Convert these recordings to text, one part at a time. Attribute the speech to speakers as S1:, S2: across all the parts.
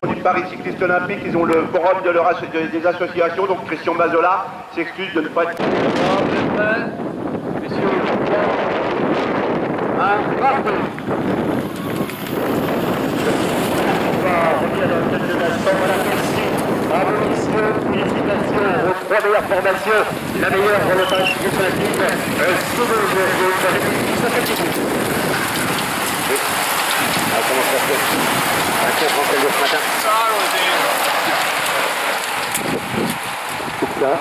S1: Du Paris Cycliste Olympique, ils ont le forum des associations, donc Christian Mazola s'excuse de ne pas être...
S2: Bravo messieurs, félicitations aux 3 meilleures formations. La meilleure pour le Paris Cycliste Olympique, c'est le jeu. Ça fait petit. Comment ça se fait? Un contre en ce matin. Coupe ça.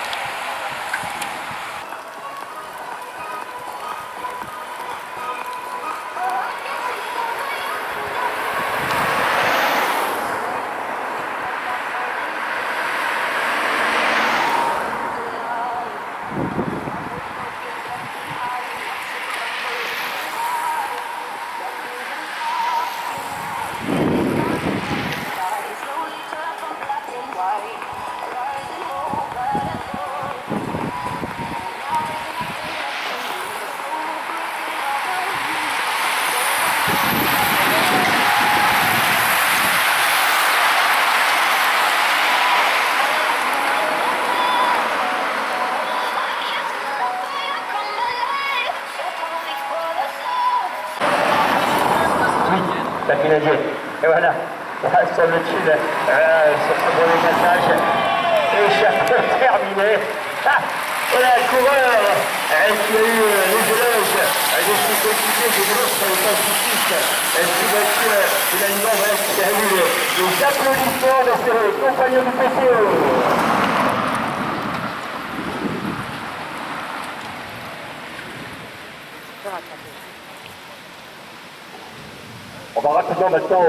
S2: La finalisée. Et voilà, semble-t-il, sur ce premier passage, échappé terminé. Voilà, le coureur qui a eu les éloges de son coéquipier, des éloges sur le temps cycliste, qui voiture, finalement, voilà, qui a eu les applaudissements de ses compagnons du PCO. On va rapidement maintenant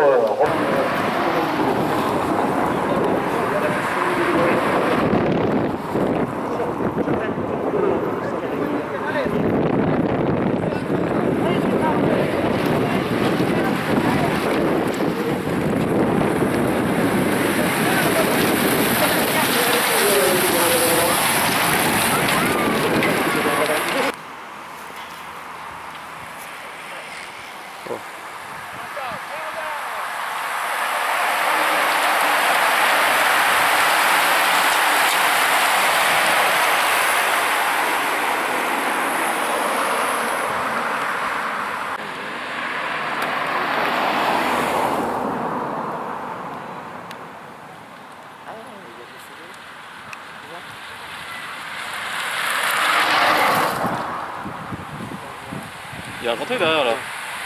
S3: Il y a un rentré derrière là.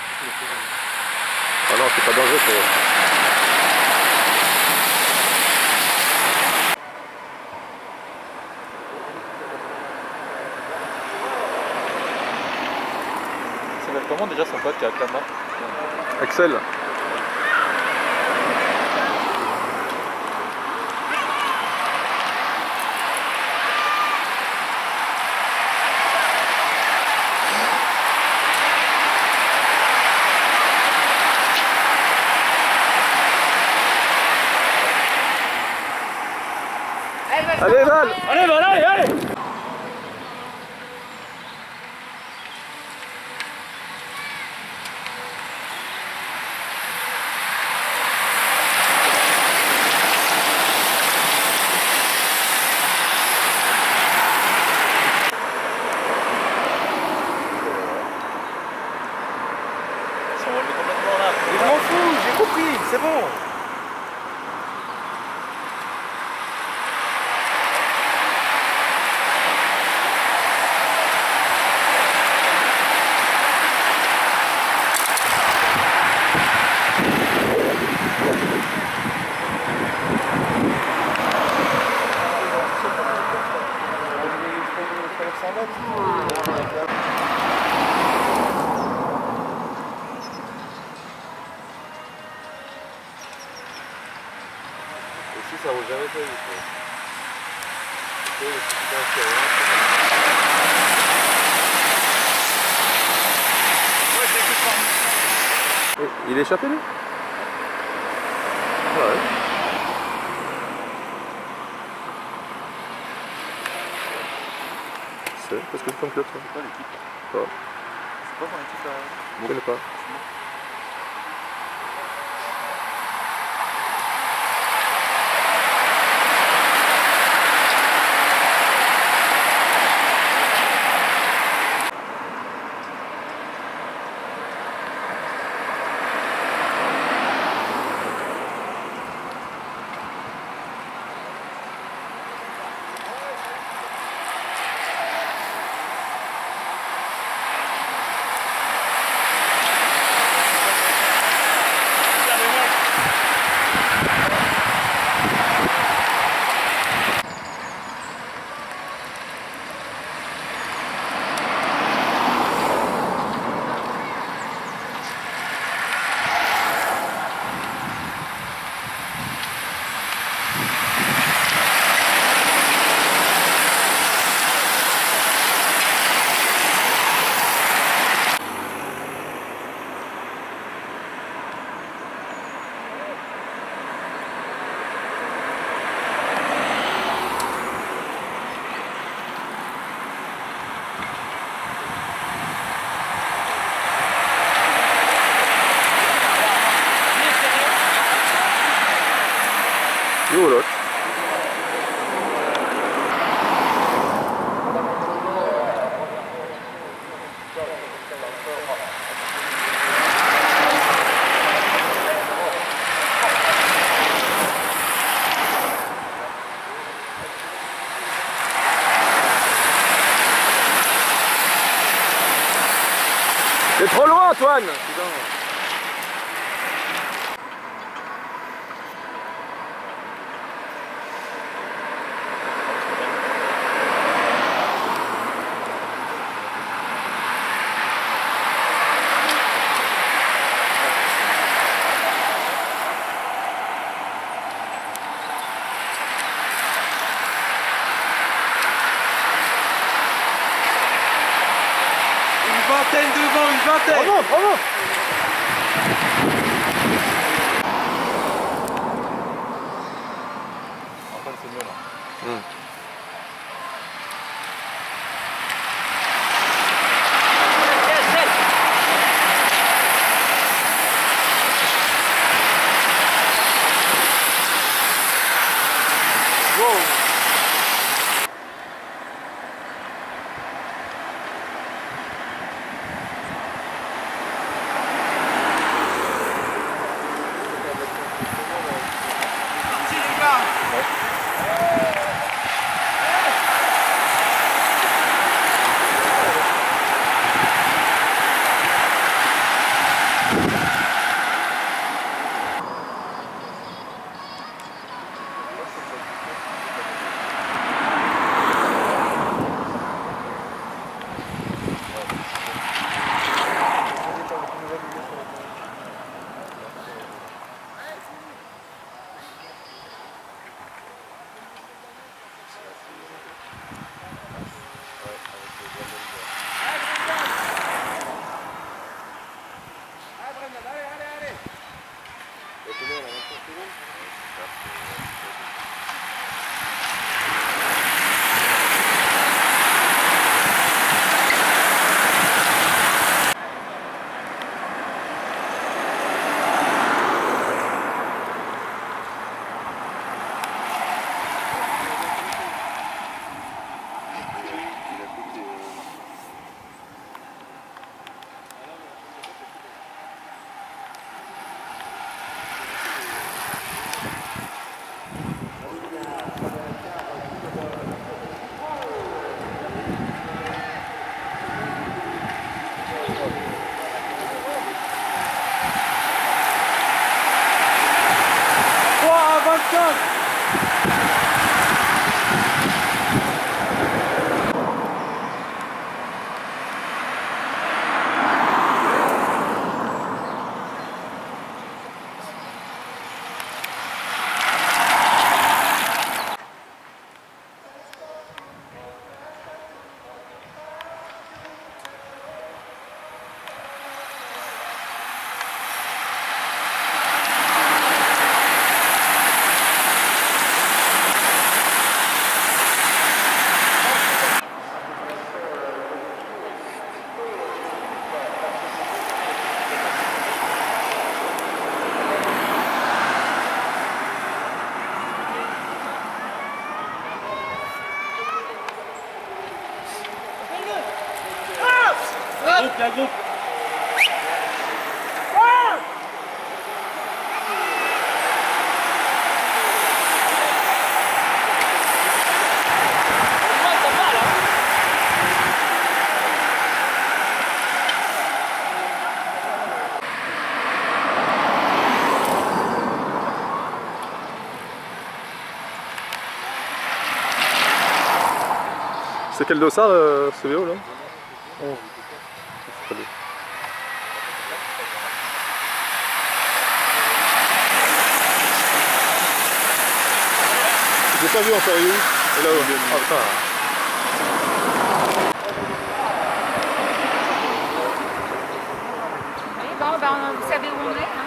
S4: Ah non, c'est pas dangereux pour eux.
S3: Ça s'appelle comment déjà son pote qui a la main?
S4: Axel. Allez Val!
S3: Allez Val, allez, allez! Ça va le mettre complètement là.
S4: Je m'en fous, j'ai compris, c'est bon. Ici ça roule jamais très vite. Il est échappé lui? Ouais. C'est parce que c'est ton club ça.
S3: C'est quoi l'équipe?
S4: Pas.
S3: C'est quoi ton équipe là?
S4: Je connais pas. C'est trop loin, Antoine. Putain.
S3: Devant, une vingtaine.
S4: Bravo, bravo.
S3: Antoine, c'est mieux là.
S2: La groupe.
S4: C'est quel dossard ce vélo là? Oh. Très bien. J'ai pas vu encore, il est où? Et là-haut. Ah putain.
S5: Bon, ben, vous savez où on est, hein?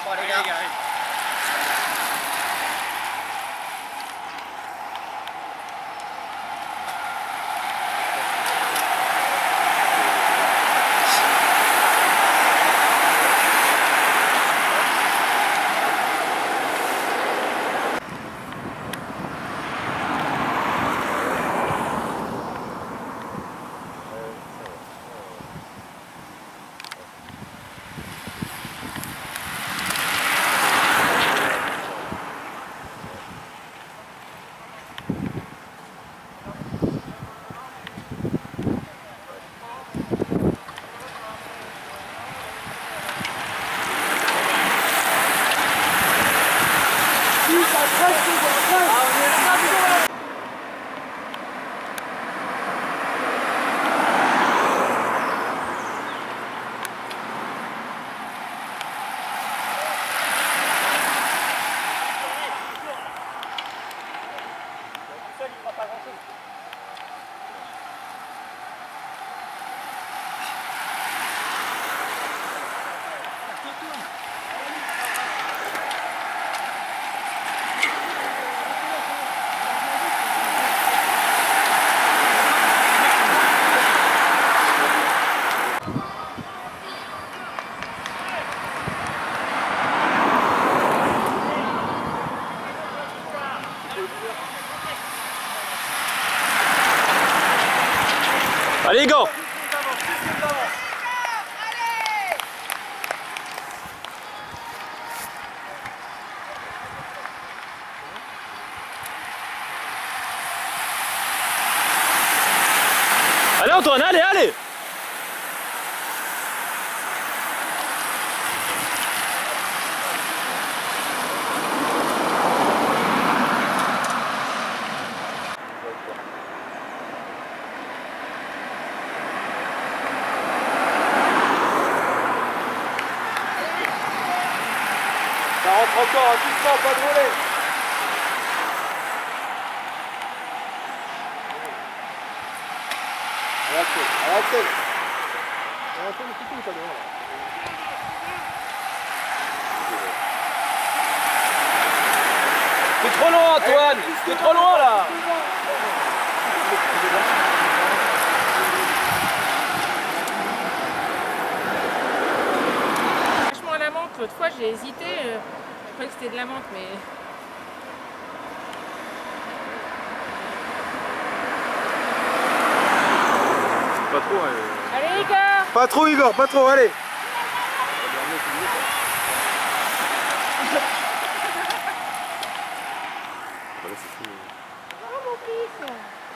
S2: Bon les gars.
S4: Allez, Igor! Allez Antoine, allez, allez!
S3: Ça rentre encore, doucement, pas de voler.
S4: T'es trop loin Antoine! T'es trop loin là!
S5: Franchement, à la menthe, l'autre fois j'ai hésité. Je croyais que c'était de la menthe, mais.
S4: Pas trop,
S5: Allez, Igor!
S3: Pas trop Igor, pas trop, allez.
S4: Voilà, c'est fini.
S5: Oh, mon fils!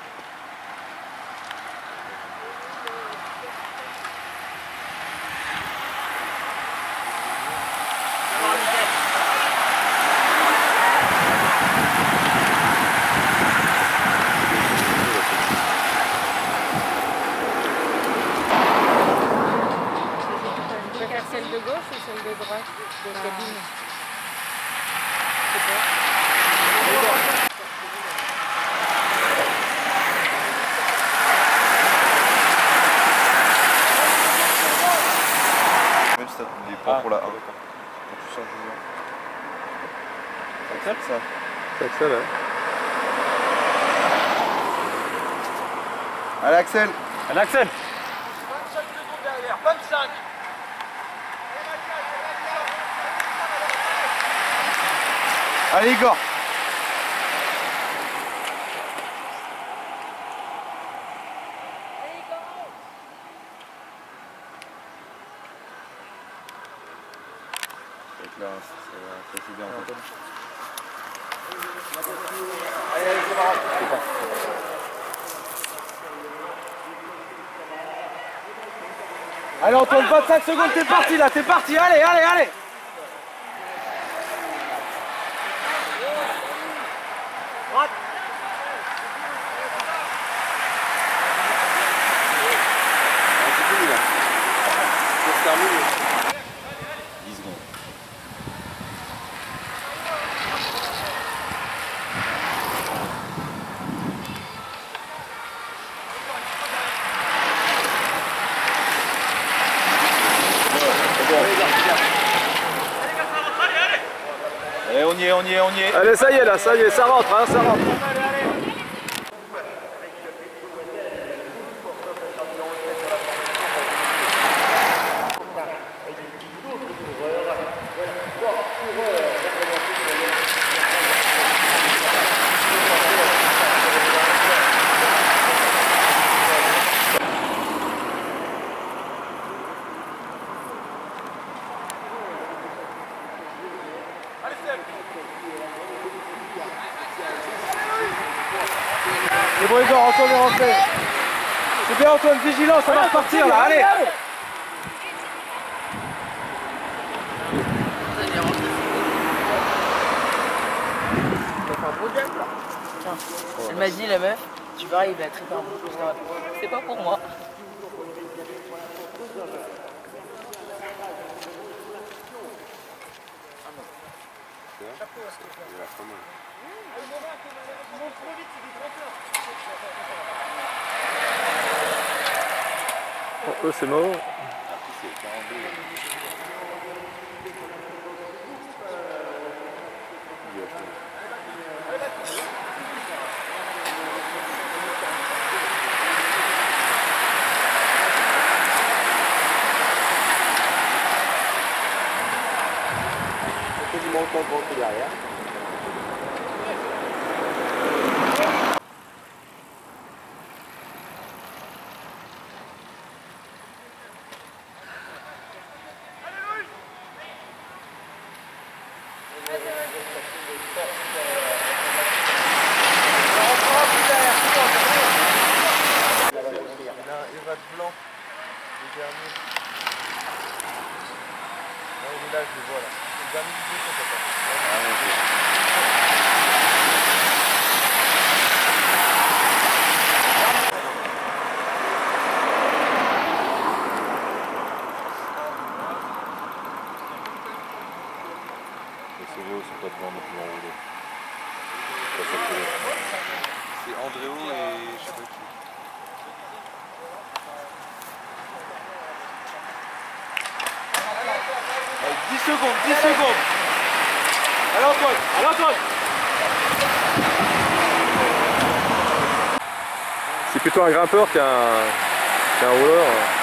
S5: Tu préfères celle de gauche ou celle de droite de la cabine? Je sais pas.
S3: Même si ça te prend pour la 1. Quand tu sens Julien.
S4: Axel
S3: ça.
S4: C'est Axel, hein.
S3: Allez Axel.
S4: Allez Axel!
S2: 25 secondes derrière, 25.
S3: Allez Igor. Donc là, c'est bien en fait.
S6: Allez Antoine, 25 secondes, t'es parti là, t'es parti, allez, allez, allez.
S3: C'est fini là. C'est terminé. 10 secondes. on y est, on y est, on y est.
S4: Allez, ça y est là, ça y est, ça rentre, hein, ça rentre.
S6: C'est bon Igor, Antoine est rentré. C'est bien Antoine, vigilant, ça va repartir là, allez.
S7: Elle m'a dit la meuf, tu vas arriver à triper un peu. C'est pas pour moi.
S4: Oh, eux, c'est mort.
S2: Quasiment autant de vent que derrière.
S3: Il va de blanc, le dernier. Là, il est là, je le vois là. Le dernier vidéo, ça peut c'est eux, c'est pas devant maintenant enroulé. C'est Andréo et je sais pas qui.
S6: Allez, 10 secondes, 10 secondes. Allez Antoine, allez Antoine.
S4: C'est plutôt un grimpeur qu'un rouleur.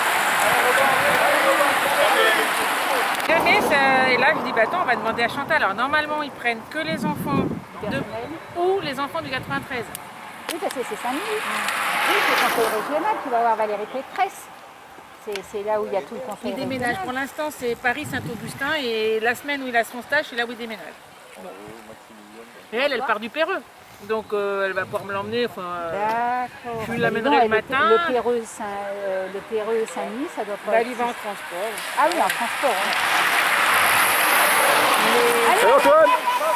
S5: Jamais et là je dis bah attends on va demander à Chantal. Alors normalement ils prennent que les enfants ou les enfants du 93.
S8: Oui parce que c'est Saint-Denis. Oui c'est le conseil régional, tu vas voir Valérie Pécresse. C'est là où il y a tout le conseil
S5: Il déménage.
S8: régional.
S5: Pour l'instant c'est Paris-Saint-Augustin et la semaine où il a son stage c'est là où il déménage. Bon. Et elle part du Péreux. Donc elle va pouvoir me l'emmener.
S8: D'accord.
S5: Je lui l'amènerai le matin.
S8: Le Péreux Saint-Denis, ça doit pas
S5: Bah,
S8: être...
S5: il va en transport.
S8: Ah oui, en transport. Hein.
S4: Allez Antoine!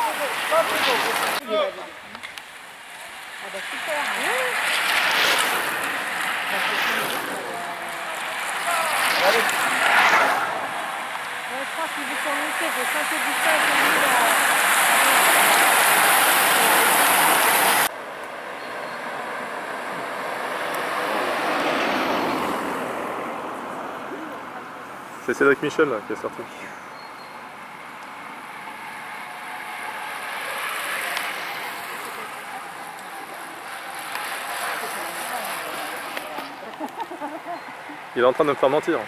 S8: Ah bah super.
S5: Je pense qu'il veut surmonter. Je sens que du ça.
S4: C'est Cédric Michel là, qui est sorti. Il est en train de me faire mentir.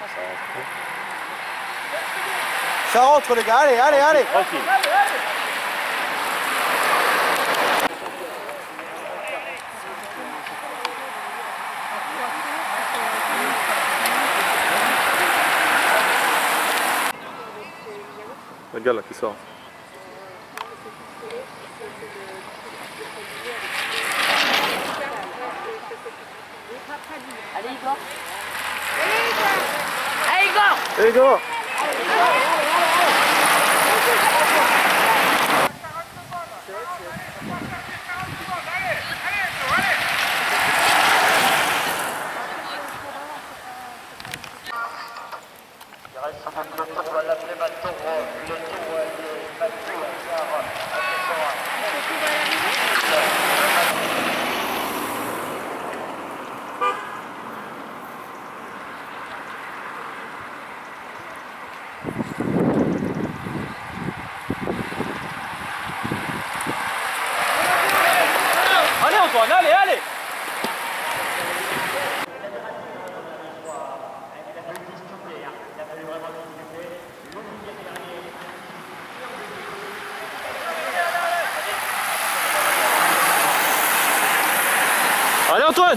S6: Ça rentre les gars, allez, allez, allez.
S2: Tranquille.
S4: Le gars là qui sort.
S8: Allez Igor.
S5: Allez Igor!
S4: Hey go!
S2: On va l'appeler maintenant le tour des bateaux.
S6: Allez Antoine!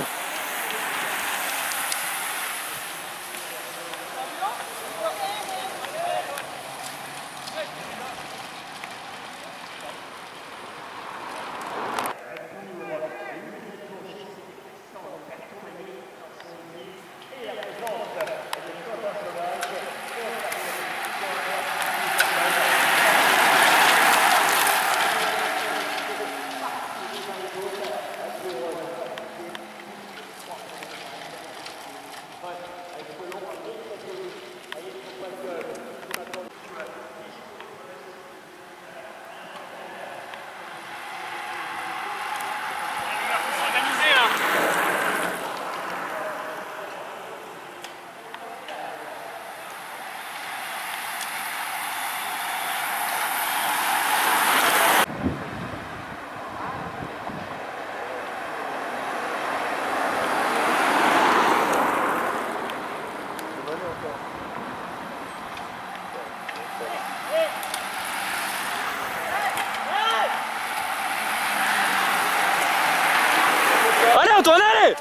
S6: Allez Antoine, allez!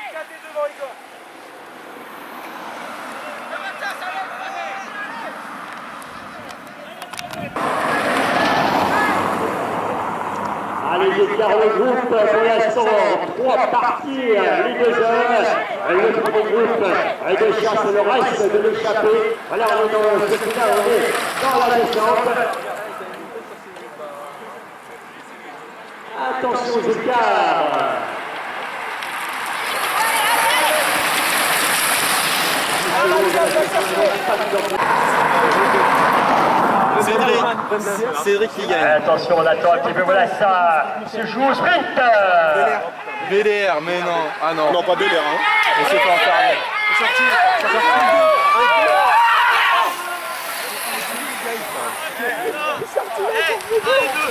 S2: Allez, j'éclaire le groupe pour l'instant, 3 parties, les 2 hommes. Le premier groupe de chasse, le reste de l'échappée. Voilà, on est dans ce final, on est dans la descente. Attention aux écarts.
S6: Cédric qui gagne.
S2: Attention, on attend un petit peu, voilà, ça se joue au sprint.
S6: BDR, mais non. Ah non. Non, pas BDR, hein. On sait pas encore. C'est sorti. C'est sorti.